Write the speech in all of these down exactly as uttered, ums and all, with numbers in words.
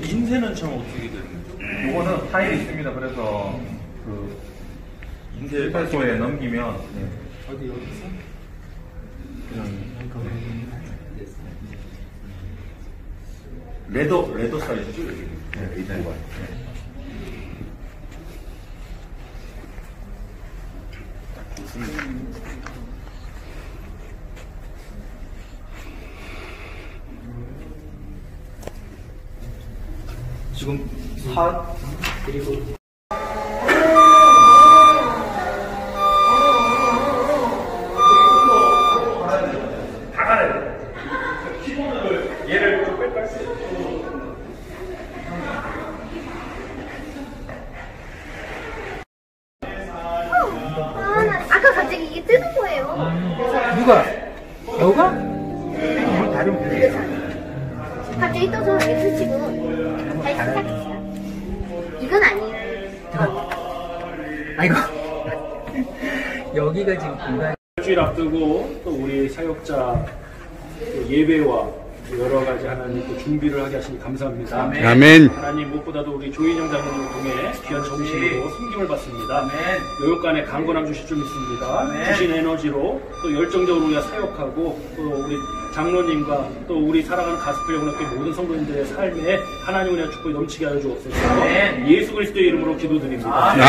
인쇄는 참 어떻게 되는? 요거는 파일이 있습니다. 그래서 그 인쇄 발소에 넘기면 네. 어디 어디서? 그냥 레더 레더 사이즈죠 여기. 네, 이 정도. 네. 지금 사 그리고 다 가야 돼. 키보드를 얘를 좀 뺄까? 아, 아까 갑자기 이게 뜨는 거예요. 누가? 너가? 뭘 다른 이거잖아. 갑자기 떠서 이게 스치고 다시 시작했어요. 이건 아니에요. 아이고. 여기가 지금 공간. 일주일 앞두고 또 우리 사역자 또 예배와 여러 가지 하나님 또 준비를 하게 하시니 감사합니다. 아멘. 아멘. 하나님 무엇보다도 우리 조인영 장로님을 통해 귀한 정신으로 섬김을 받습니다. 아멘. 요역간에 강건함 주실 줄 믿습니다. 아멘. 주신 에너지로 또 열정적으로 우리가 사역하고 또 우리 장로님과 또 우리 사랑하는 가스펠 영락교회 모든 성도님들의 삶에 하나님 은혜와 축복이 넘치게 하여 주옵소서. 아멘. 예수 그리스도의 이름으로 기도드립니다. 아멘.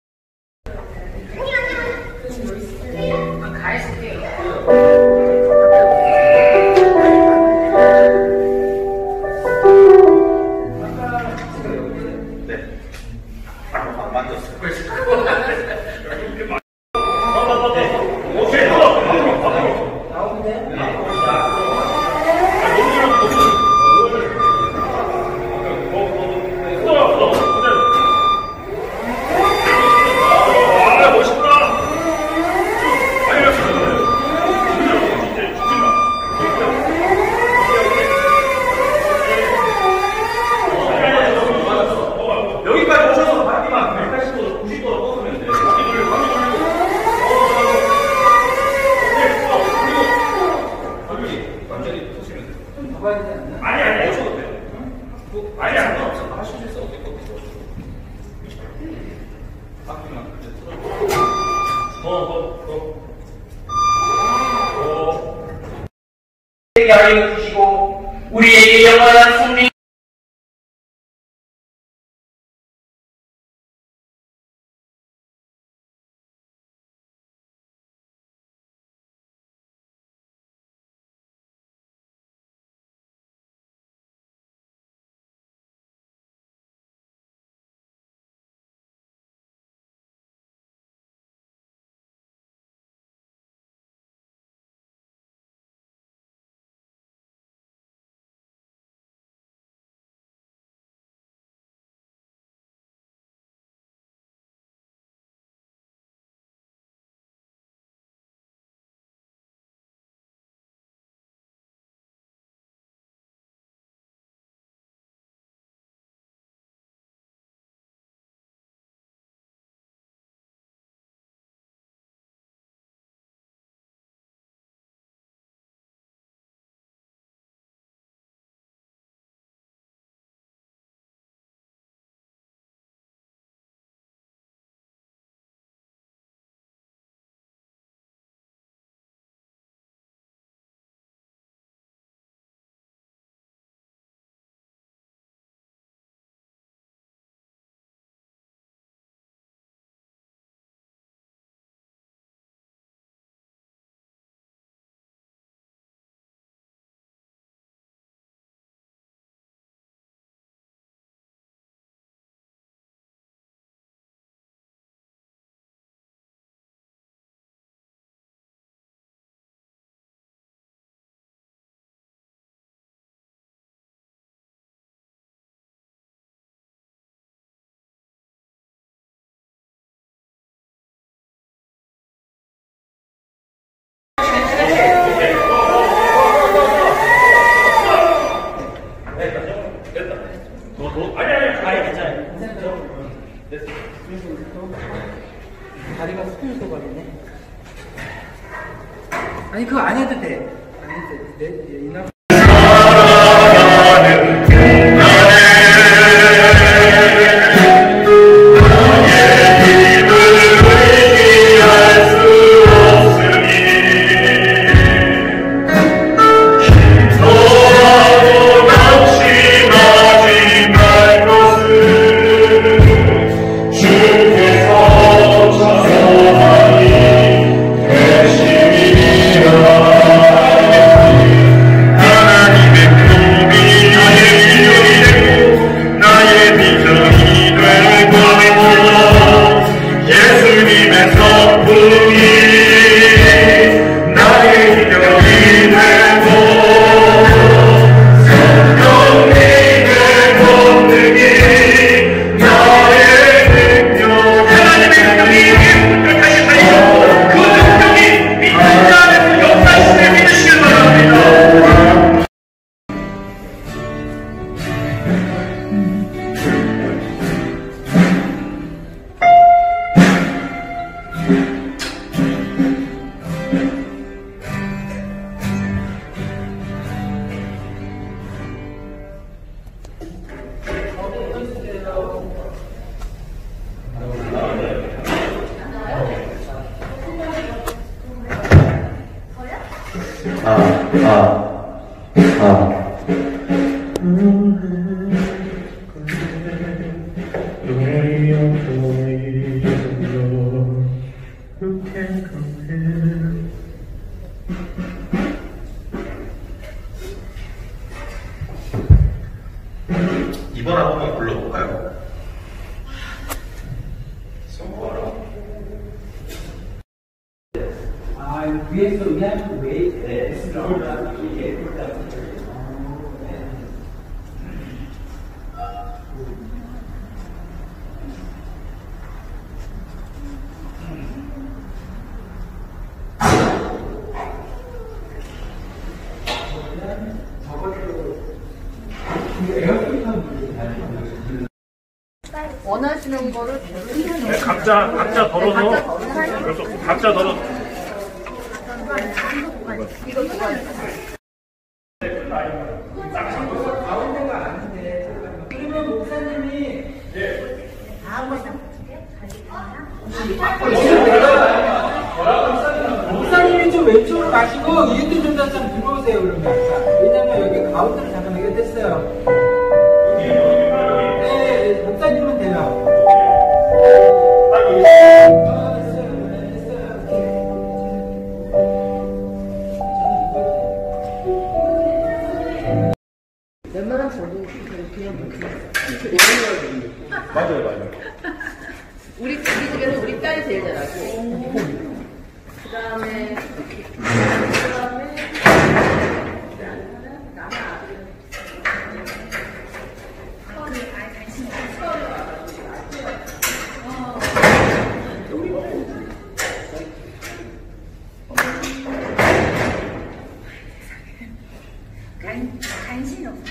아니 아니 오셔도 돼요. 아니 아니 없어. 하실 수 있어. 어디 거기서. 더더더 더. 우리에게 하여 주시고 우리에게 영원한 승리. 다리가 숙여서 버리네. 아니 그거 안 해도 돼. 안 해도 돼. 내, 내, 이 남... 사. 이번 한 번만 불러볼까요? 성공하라. 아, 위에서 그냥 왜, 네, 이게, 원하시는 거를 네, 각자 각자 덜어서 그래서 각자 덜어. 이거 누가 가운데가 아닌데, 그러면 목사님이, 목사님이 좀 왼쪽으로 가시고, 이웃들 좀 다시 좀 들어오세요, 그러면. 왜냐면 여기 가운데로 잠깐 이게 됐어요. 네, 목사님은 돼요. 아, 됐어요. 네, 됐어요. 웬만한 저도 그냥 맞아요, 맞아요. 우리 우리 집에서 우리 딸이 제일 잘하고 그다음에 그다음에 남의 아들은 간, 간신 없어.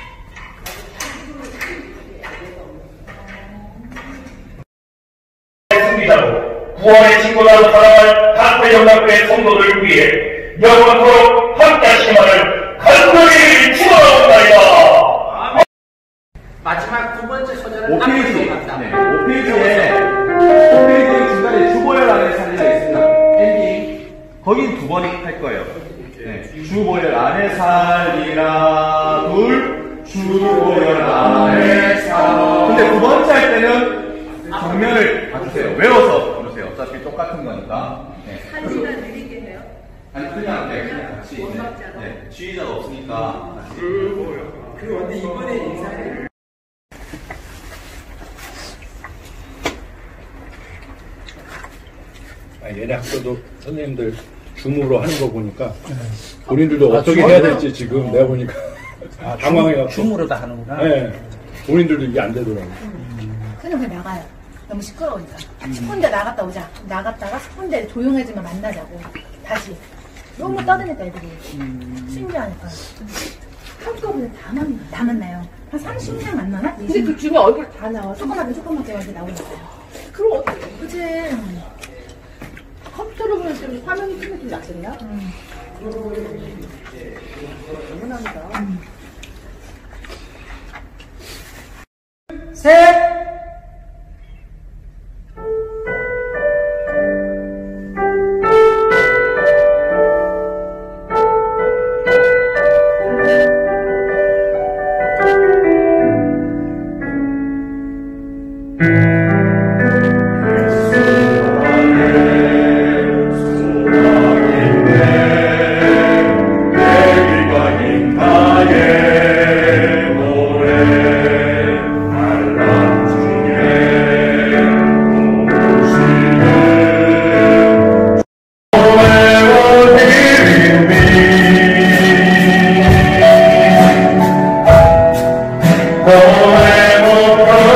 승리자로 구원의 친구라고 사랑할 각회 영락교의 성도들을 위해 영원토록 함께하시기만을 간절히 축원하옵나이다. 마지막 두 번째 소절은 오 페이지. 앞으로 간다. 네, 오 페이지에, 오 페이지 중간에 주보혈 안에 살리가 있습니다. 엔딩. 거긴 두 번 할 거예요. 네. 주보혈 안에 살리라, 둘, 주보혈 안에 살리라. 근데 두 번째 할 때는 정면을 봐주세요. 외워서 부르세요. 어차피 똑같은 거니까. 네. 한 시간 느리게 해요. 아니, 그냥, 네, 그냥 같이. 네. 네. 지휘자가 없으니까. 같이. 그 언제 이번에 인사해. 아, 얘네 학교도 선생님들 줌으로 하는 거 보니까 본인들도 어떻게 해야 될지 지금 내가 보니까 당황해가지고 줌으로 다 하는구나. 네, 본인들도 이게 안 되더라고요. 그냥 그냥 나가요. 너무 시끄러우니까. 십 분대 나갔다 오자. 나갔다가 십 분대 조용해지면 만나자고. 다시. 너무 떠드니까 애들이. 신기하니까. 한꺼번에 다 만나요. 다 만나요. 한 삼십 명 만나나? 근데 그 중에 얼굴 다 나와. 조그맣게 조그맣게 이렇게 나오니까요. 그럼 어떻게? 그치. 컴퓨터로 보낼 때는 화면이 크면 좀 낫겠나? 음. 당연합니다. 셋! Oh,